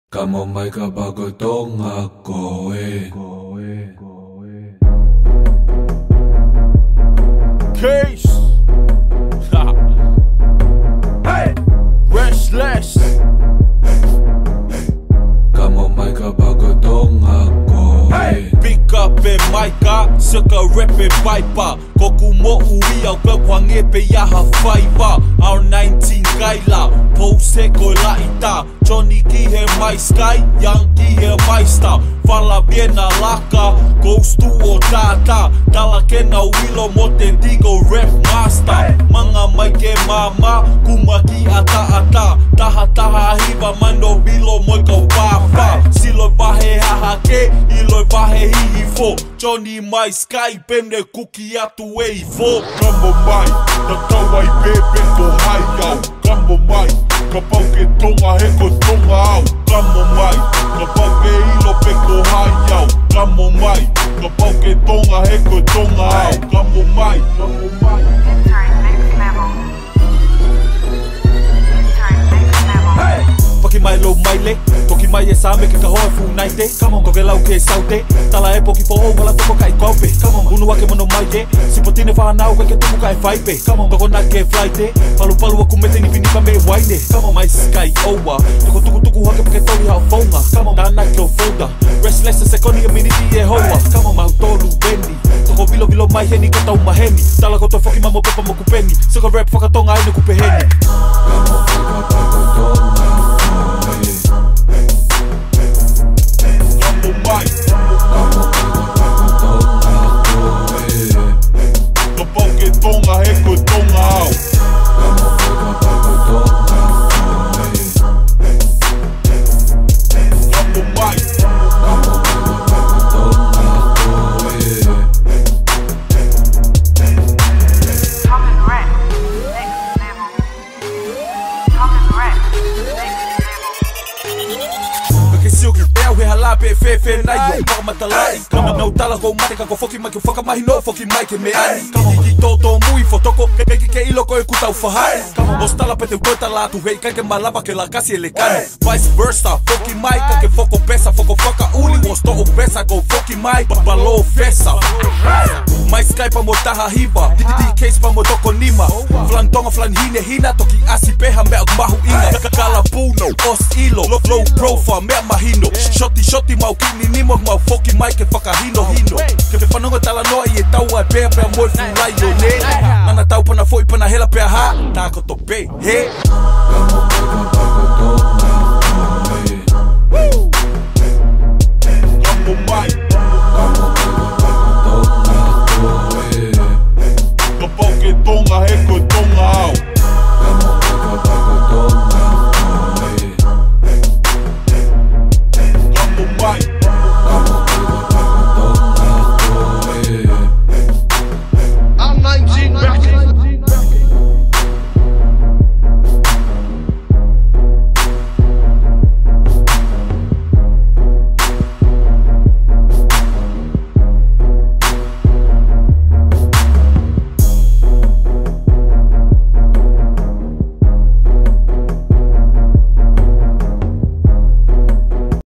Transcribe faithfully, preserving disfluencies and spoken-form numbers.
Kamo mai ka bago tonga koe Case Hey Restless Kamo mai ka bago tonga koe Pick up e maika, suka rep e paipa Koku mo ui au kau kwange pe yaha whaipa Our nineteen kaila, pose ko la ita Johnny ki he mai sky, young ki he mai star Fala viena laka, goes to o tata Tala kena wilo mo te digo rep master Manga mai ke mama, kuma ki ata ata Taha taha hiva mano bilo moi kau papa Silo vahe haha ke, ilo vahe hihi fo Johnny mai sky, pemne kuki atu e i fo Kamo mai, na tau ai bebe ko hai au Kamo mai, ka pau ke tonga he ko tonga au Kamo mai, ka pau ke ilo pe ko hai au Kamo mai, ka pau ke tonga he ko tonga au Kamo mai, kamo mai Poki mai lo mai le, poki mai e same ke ka hoa fu nai te Kamo ko ke lau ke saute, tala e poki po o wala toko kai kaupe Kamo unu ake mono mai te, sipotine whanau kai ke tumu kai whaipe Kamo koko na ke fly te, palu palu aku mete ni pinipa me waine Kamo mai sky owa, toko tuku tuku hake pake tori hao whaunga Kamo tana ke o folder, restless e sekoni a miniti e hoa Kamo mau tolu beni, toko vilo vilo mai heni ka tau maheni Tala koto foki mamo pepa mo kupeni, suka rap whakatonga aine kupe heni Kamo mai ka bago tonga Kamo mai, Kamo mai ka bago tonga koe ka pau ke tonga he ko tonga au Kamo mai ka bago tonga koe Kamo mai, Kamo mai ka bago tonga koe Common rap, next level. Common rap, next level. Ka ke siuki ea he halape e whewhe nai o paka matalai Kama nau tala ko mate ka ko foki mai ke whakamahi no foki mai ke me ani Kama ki toto mui fotoko ke ke ke ilo ko e kutau whahai Kama mos tala pe te ukoeta latu hei kai ke malapa ke la kasi e le kani Vice versa, foki mai ka ke foko pesa Foko whaka uli mos to o pesa ko foki mai Balo fesa Mai sky pa mo taha hiva D D case pa mo toko nima Flan tonga flan hine hina Toki asi peha mea mahu inga Kala puno, os ilo Low profile, mea mahino Shoti shoti mau kini nimo Mau foki mai ke whakahino hino Ke pe whanonga tala noa i e tau ai pea pea moi fulai o ne Nana tau pana foi pana hela pea ha Tā koto pe, he Kamo